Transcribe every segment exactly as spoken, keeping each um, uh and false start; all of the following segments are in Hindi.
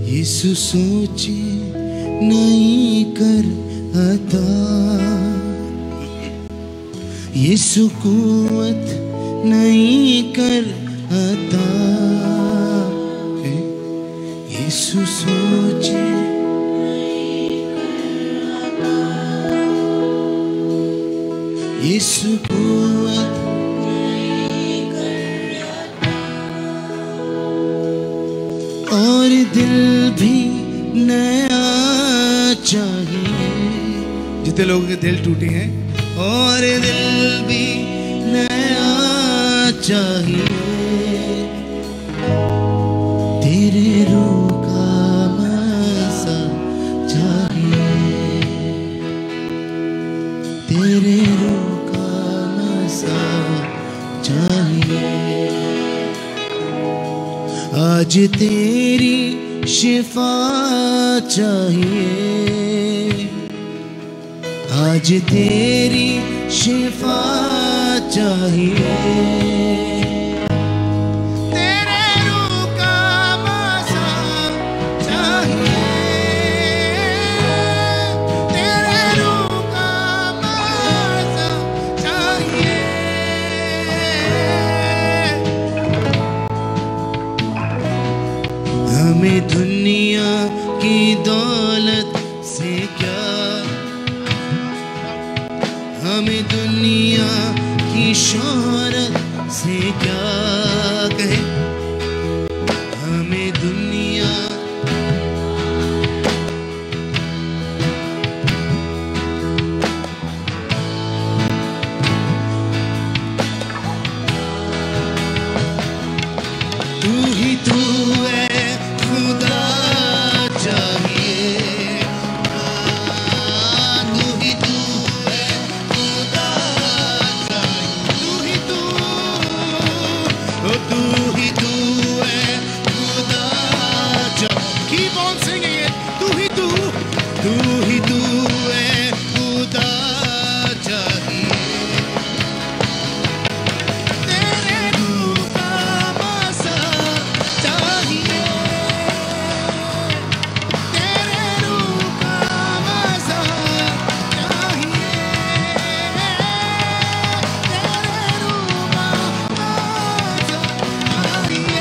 यीशु सोचे नहीं कर अता, यीशु कुवत नहीं कर अता, यीशु सोचे यीशु कुवत और दिल भी नया चाहिए। जितने लोगों के दिल टूटे हैं, और दिल भी नया चाहिए। तेरे रूह का मसा चाहिए, तेरे रूह का मसा चाहिए। आज तेरी शिफा चाहिए, आज तेरी शिफा चाहिए। तेरे रूह का मसा चाहिए, तेरे रूह का मसा चाहिए। हमें दुनिया की दौलत से क्या, हमें दुनिया की शोहरत से क्या कहे, हमें दुनिया तू ही तू है खुदा चाहिए, तू ही तू है खुदा चाहिए, तू ही तू, ओ तू ही तू है खुदा चाहिए। Keep on singing it, तू ही तू, तू ही तू है खुदा चाहिए। तेरे रूह का मसा चाहिए, तेरे रूह का मसा चाहिए, तेरे रूह का मसा चाहिए।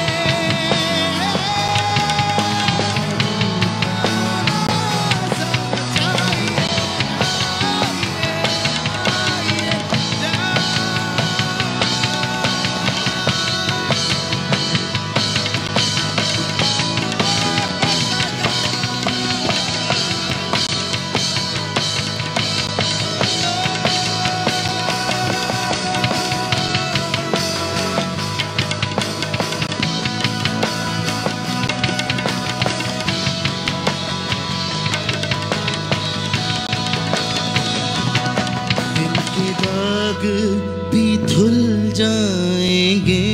दिल के दाग भी धुल जाएंगे,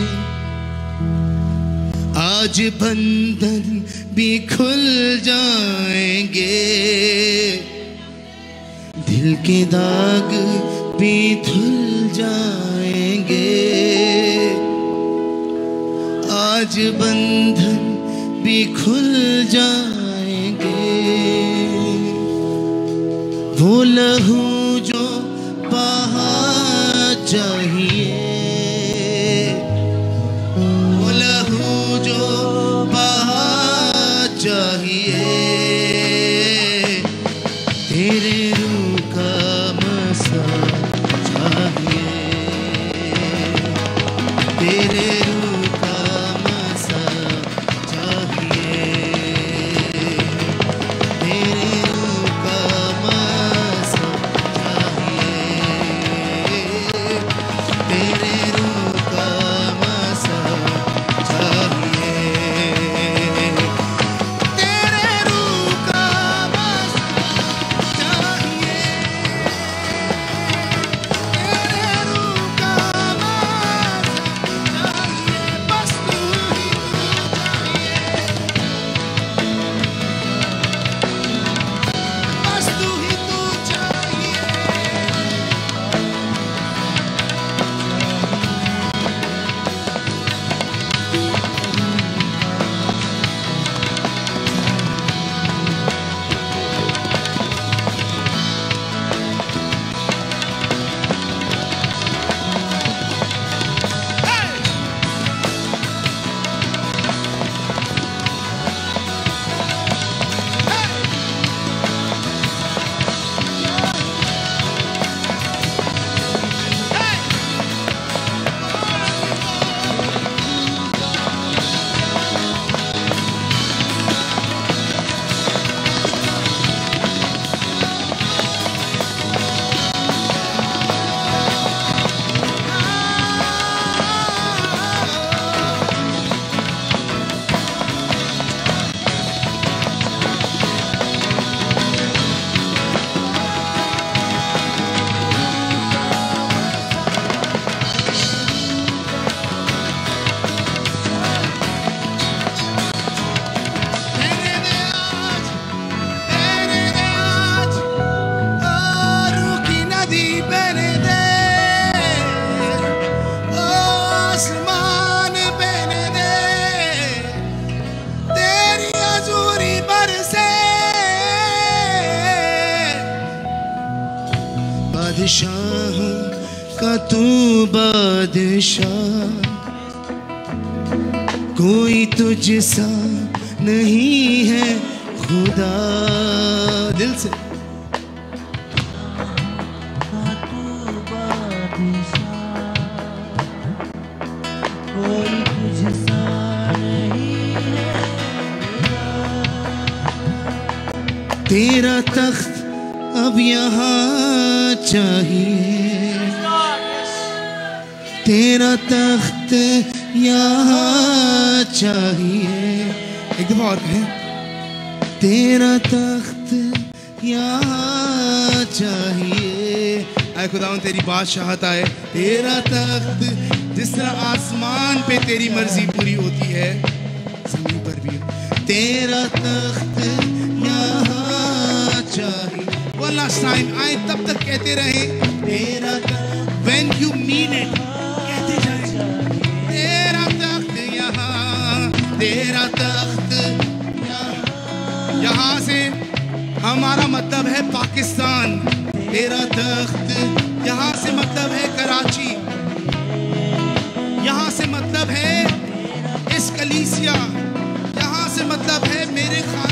आज बंधन भी खुल जाएंगे। दिल के दाग भी धुल जाएंगे, आज बंधन भी खुल जाएंगे। वो लहू जो बहा चाहिए, वो लहू जो बहा चाहिए। तेरे रूह का मसा चाहिए, तेरे रूह का मसा चाहिए, तेरे रूह का मसा चाहिए। बादशाह, कोई तुझसा नहीं है खुदा। दिल से कोई तुझसा नहीं है, तेरा तख्त अब यहाँ चाहिए, तेरा तख्त यहाँ चाहिए। एक दफा और कहें, तेरा तख्त यहाँ चाहिए। आए खुदावन तेरी बादशाहत आए, तेरा तख्त। जिस तरह आसमान पे तेरी मर्जी पूरी होती है, जमीन पर भी तेरा तख्त यहाँ चाहिए। वन लास्ट टाइम, आए तब तक कहते रहे तेरा तख्त। व्हेन यू मीन इट कहते जाए, तेरा तख्त यहाँ, तेरा तख्त यहाँ। यहाँ से हमारा मतलब है पाकिस्तान, तेरा तख्त यहाँ से मतलब है कराची, यहाँ से मतलब है इस कलीसिया, यहाँ से मतलब है मेरे खान